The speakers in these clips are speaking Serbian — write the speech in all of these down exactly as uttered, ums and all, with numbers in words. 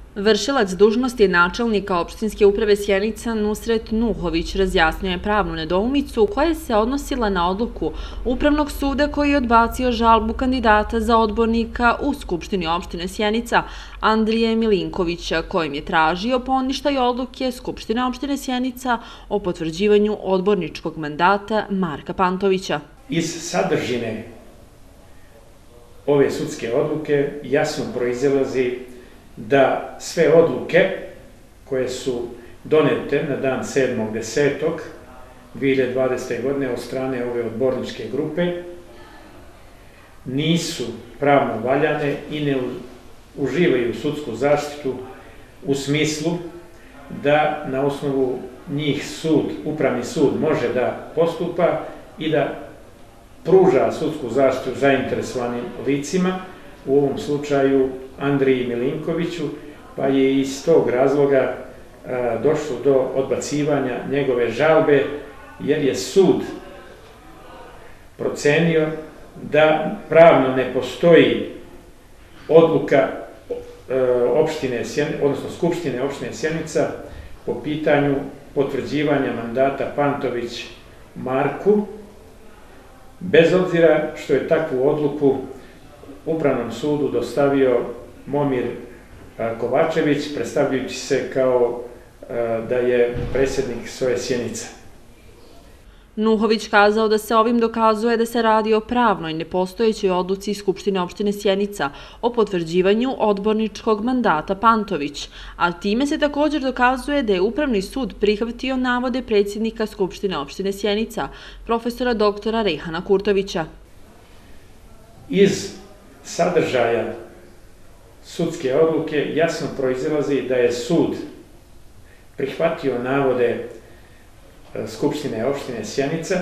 Vršilac dužnosti načelnika opštinske uprave Sjenica Nusret Nuhović razjasnio je pravnu nedoumicu koja se odnosila na odluku Upravnog suda koji je odbacio žalbu kandidata za odbornika u Skupštini opštine Sjenica Andrije Milinkovića, kojim je tražio poništaj odluke Skupštine opštine Sjenica o potvrđivanju odborničkog mandata Marka Pantovića. Iz sadržine ove sudske odluke jasno proizilazi da sve odluke koje su donete na dan sedmog desetog dve hiljade dvadesete. godine od strane ove odborničke grupe nisu pravno valjane i ne uživaju sudsku zaštitu u smislu da na osnovu njih sud, upravni sud može da postupa i da pruža sudsku zaštitu zainteresovanim licima, u ovom slučaju Andriji Milinkoviću, pa je iz tog razloga došlo do odbacivanja njegove žalbe, jer je sud procenio da pravno ne postoji odluka opštine, odnosno Skupštine opštine Sjenica po pitanju potvrđivanja mandata Pantović Marku, bez obzira što je takvu odluku Upravnom sudu dostavio Momir Kovačević, predstavljajući se kao da je predsjednik S O E Sjenica. Nuhović kazao da se ovim dokazuje da se radi o pravnoj nepostojećoj odluci Skupštine opštine Sjenica o potvrđivanju odborničkog mandata Pantović, a time se također dokazuje da je Upravni sud prihvatio navode predsjednika Skupštine opštine Sjenica, profesora doktora Rejhana Kurtovića. Iz sadržaja sudske odluke jasno proizilazi da je sud prihvatio navode Skupštine opštine Sjenica,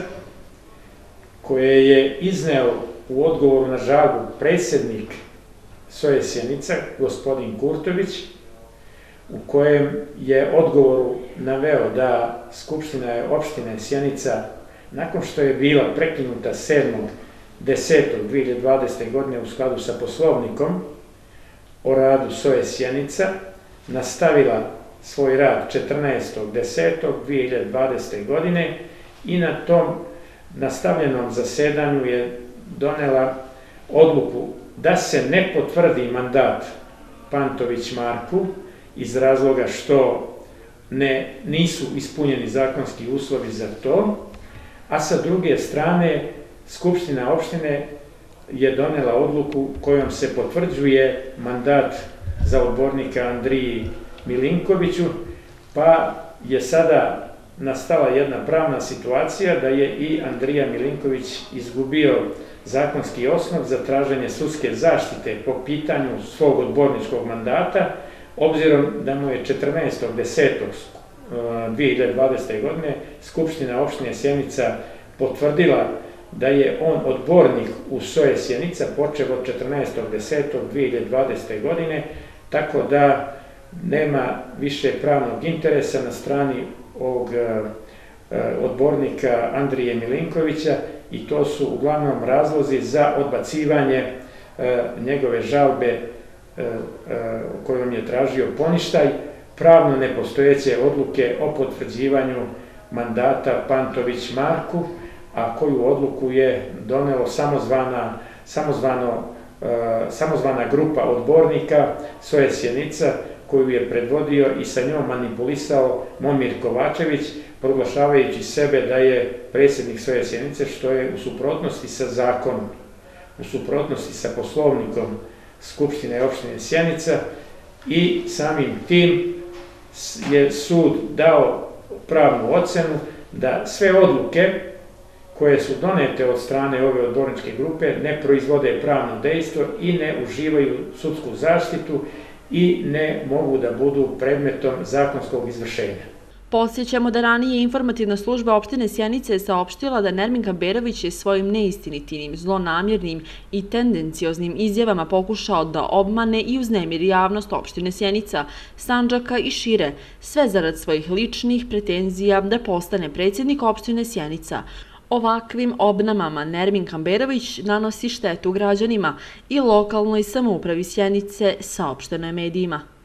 koje je izneo u odgovoru na žalbu predsjednik S O E Sjenica, gospodin Kurtović, u kojem je odgovoru naveo da Skupština opštine Sjenica, nakon što je bila prekinuta sedmog desetog dve hiljade dvadesete. godine u skladu sa Poslovnikom o radu S O E Sjenica, nastavila svoj rad četrnaestog desetog dve hiljade dvadesete. godine i na tom nastavljenom zasedanju je donela odluku da se ne potvrdi mandat Pantović Marku iz razloga što ne, nisu ispunjeni zakonski uslovi za to, a sa druge strane Skupština opštine je donela odluku kojom se potvrđuje mandat za odbornika Andriji Milinkoviću, pa je sada nastala jedna pravna situacija da je i Andrija Milinković izgubio zakonski osnov za traženje sudske zaštite po pitanju svog odborničkog mandata, obzirom da mu je četrnaestog desetog dve hiljade dvadesete. godine Skupština opštine Sjenica potvrdila da je on odbornik u S O E Sjenica počev od četrnaestog desetog dve hiljade dvadesete. godine, tako da nema više pravnog interesa na strani ovog odbornika Andrije Milinkovića i to su uglavnom razlozi za odbacivanje njegove žalbe kojom je tražio poništaj pravno nepostojeće odluke o potvrđivanju mandata Pantović Marku, a koju odluku je donelo samozvana, samozvano, samozvana grupa odbornika S O E Sjenica, koju je predvodio i sa njom manipulisao Momir Kovačević, proglašavajući sebe da je predsjednik S O E Sjenice, što je u suprotnosti sa zakonom, u suprotnosti sa Poslovnikom Skupštine opštine Sjenica, i samim tim je sud dao pravnu ocenu da sve odluke koje su donete od strane ove odborničke grupe ne proizvode pravno dejstvo i ne uživaju sudsku zaštitu i ne mogu da budu predmetom zakonskog izvršenja. Podsjećamo da ranije informativna služba opštine Sjenice je saopštila da Nermin Kamberović je svojim neistinitim, zlonamjernim i tendencioznim izjavama pokušao da obmane i uznemiri javnost opštine Sjenica, Sandžaka i šire, sve zarad svojih ličnih pretenzija da postane predsjednik opštine Sjenica. Ovakvim obnamama Nermin Kamberović nanosi štetu građanima i lokalnoj samoupravi Sjenice, saopšteno je medijima.